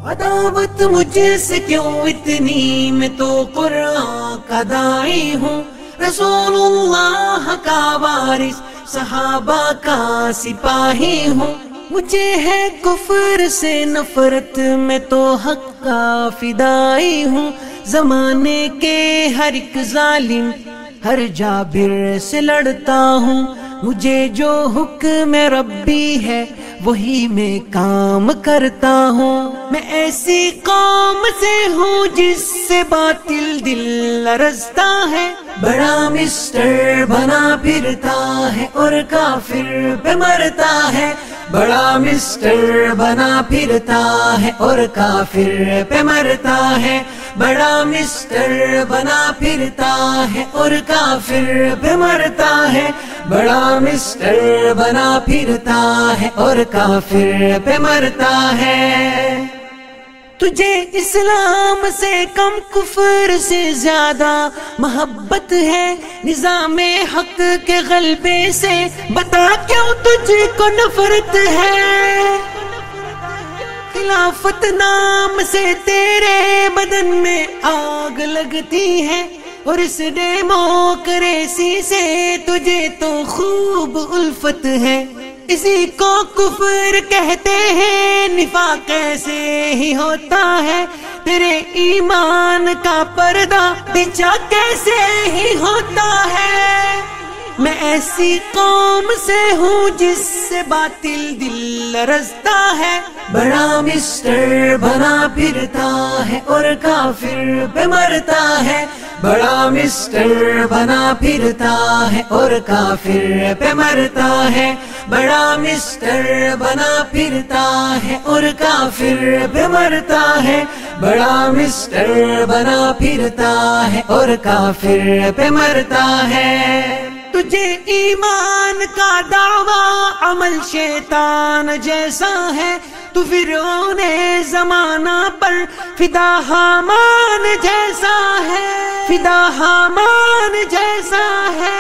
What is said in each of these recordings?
عداوت مجھ سے کیوں اتنی، میں تو قرآن کا داعی ہوں، رسول اللہ کا وارث، صحابہ کا سپاہی ہوں، مجھے ہے کفر سے نفرت، میں تو حق کا فدائی ہوں، زمانے کے ہر ایک ظالم ہر جابر سے لڑتا ہوں، مجھے جو حکم ربی ہے وہی میں کام کرتا ہوں، میں ایسی قوم سے ہوں جس سے باطل دل لرزتا ہے، بڑا مسٹر بنا پھرتا ہے اور کافر پہ مرتا ہے، بڑا مسٹر بنا پھرتا ہے اور کافر پہ مرتا ہے، بڑا مسٹر بنا پھرتا ہے اور کافر پہ مرتا ہے، بڑا مسٹر بنا پھرتا ہے اور کافر پہ مرتا ہے۔ تجھے اسلام سے کم کفر سے زیادہ محبت ہے، نظام حق کے غلبے سے بتا کیوں تجھ کو نفرت ہے، خلافت نام سے تیرے بدن میں آگ لگتی ہے، اور اس ڈیموکریسی سے تجھے تو خوب الفت ہے، اسی کو کفر کہتے ہیں، نفاق ایسے ہی ہوتا ہے، تیرے ایمان کا پردہ بچھا کیسے ہی ہوتا ہے، میں ایسی قوم سے ہوں جس سے باطل دل لرزتا ہے، بڑا مسٹر بنا پھرتا ہے اور کافر پہ مرتا ہے، بڑا مسٹر بنا پھرتا ہے اور کافر پہ مرتا ہے، بڑا مسٹر بنا پھرتا ہے اور کافر پہ مرتا ہے، بڑا مسٹر بنا پھرتا ہے اور کافر پہ مرتا ہے۔ تجھے ایمان کا دعویٰ عمل شیطان جیسا ہے، تو فرعون زمانہ پر فدا حامان جیسا ہے، فدا حامان جیسا ہے،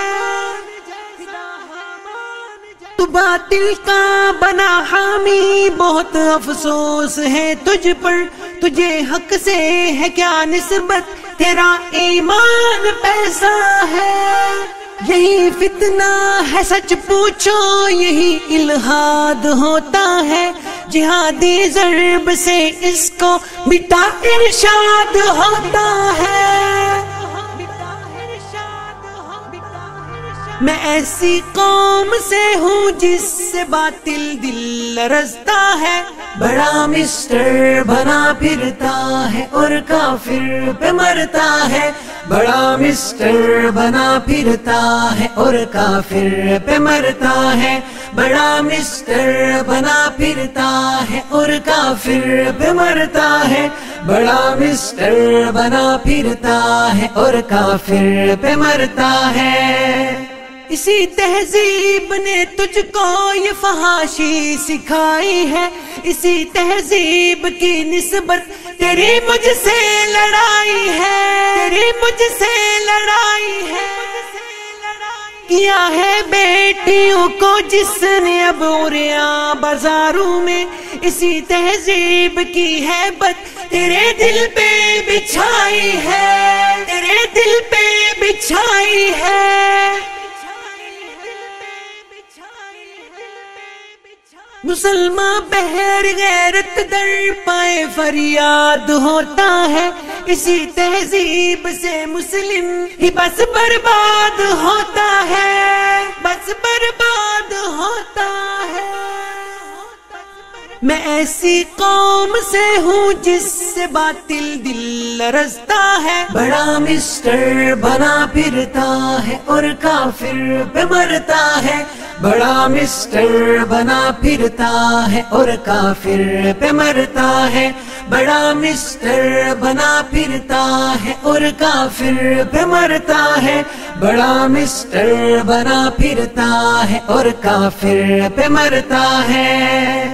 تو باطل کا بنا حامی، بہت افسوس ہے تجھ پر، تجھے حق سے ہے کیا نسبت، تیرا ایمان پیسہ ہے، یہی فتنہ ہے سچ پوچھو، یہی الہاد ہوتا ہے، جہادی ضرب سے اس کو مٹا ارشاد ہوتا ہے، میں ایسی قوم سے ہوں جس سے باطل دل لرزتا ہے، بڑا مسٹر بنا پھرتا ہے اور کافر پہ مرتا ہے، بڑا مسٹر بنا پھرتا ہے اور کافر پہ مرتا ہے، بڑا مسٹر بنا پھرتا ہے اور کافر پہ مرتا ہے، بڑا مسٹر بنا پھرتا ہے اور کافر پہ مرتا ہے۔ اسی تہذیب نے تجھ کو یہ فحاشی سکھائی ہے، اسی تہذیب کی نسبت تیری مجھ سے لڑائی ہے، تیری مجھ سے لڑائی ہے، کیا ہے بیٹیوں کو جس نے اب عریاں بازاروں میں، اسی تہذیب کی ہیبت تیرے دل پہ بچھائی ہے، تیرے دل پہ بچھائی ہے، مسلمان بہر غیرت در پائے فریاد ہوتا ہے، اسی تہذیب سے مسلم ہی بس برباد ہوتا ہے، بس برباد ہوتا ہے، میں ایسی قوم سے ہوں جس سے باطل دل لرزتا ہے، بڑا مسٹر بنا پھرتا ہے اور کافر پہ مرتا ہے، بڑا مسٹر بنا پھرتا ہے اور کافر پہ مرتا ہے، بڑا مسٹر بنا پھرتا ہے اور کافر پہ مرتا ہے، بڑا مسٹر بنا پھرتا ہے اور کافر پہ مرتا ہے۔